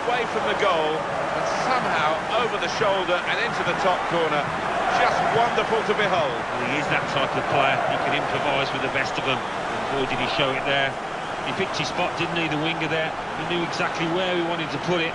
away from the goal and somehow over the shoulder and into the top corner. Just wonderful to behold. Well, he is that type of player. He can improvise with the best of them. And boy, did he show it there. He picked his spot, didn't he, the winger there? He knew exactly where he wanted to put it.